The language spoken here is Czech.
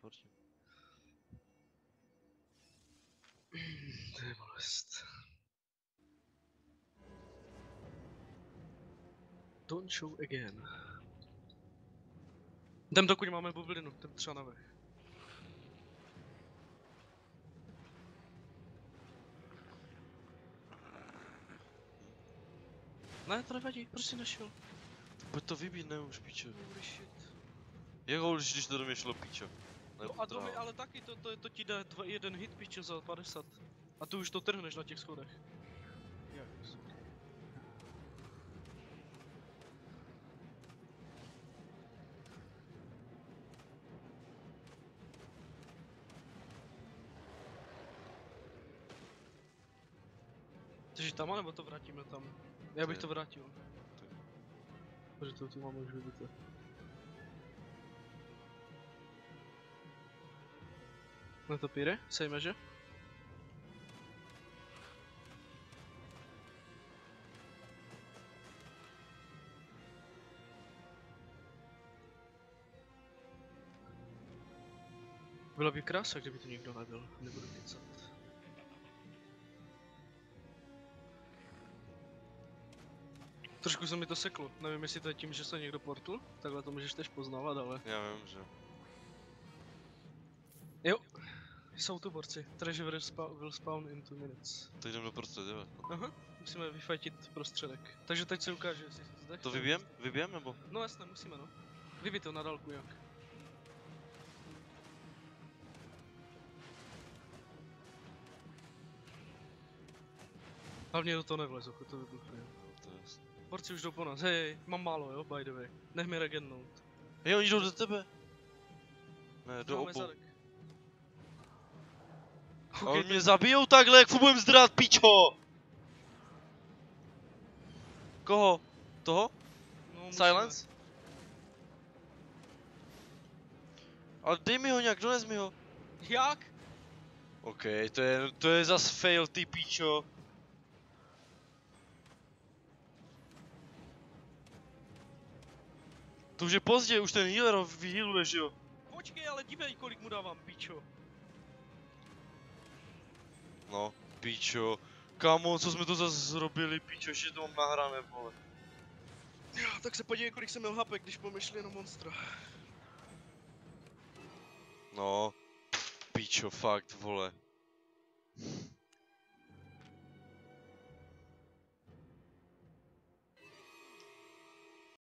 výborně. To je bolest. Don't show again. Jdem dokud máme bublinu, jdem třeba na vrch. Ne, to nevadí, proč jsi nešel? Pojď to vybít, ne už, píčo. Holy shit. Jak když to do mě šlo, píčo? No a domy, ale taky to ti dá jeden hit, píčo, za 50. A ty už to trhneš na těch schodech. Yes. Chceš tam, nebo to vrátíme tam? Já bych to vrátil. Protože to tu máme už vybité. Na to píre? Sejme, že? Byla by krása, kdyby to nikdo nebyl. Nebudu kecat. Trošku se mi to seklo. Nevím, jestli to je tím, že se někdo portl. Takhle to můžeš tež poznávat, ale... Já vím, že... Jo. Jsou tu borci. Treasure will spawn in 2 minutes. To jdem do prostředí, jo. Aha. Musíme vyfajtit prostředek. Takže teď se ukáže, jestli zdech. To vybijem? Vybijem nebo? No jasně, musíme no. Vybij to na dálku jak. Hlavně do toho nevlezu, to vybuchne. No, to je jasný. Borci už jdou po nás, hej, mám málo jo, by the way. Nech mi regennout. Hej, oni jdou do tebe. Ne, do Máme obou. zadek. A oni mě zabijou takhle, jak budem zdrát, píčo! Koho? Toho? No, musíme. Silence? Ale dej mi ho nějak, dones mi ho. Jak? OK, to je zas fail, ty píčo. To už je pozdě, už ten healer ho vyhealuje, že jo? Počkej, ale dívej, kolik mu dávám, pičo. No, píčo. Kámo, co jsme to zase zrobili, píčo, že to mám nahrané, vole. Tak se podívej, kolik jsem měl HP, když pomyšli jenom monstra. No, píčo, fakt, vole.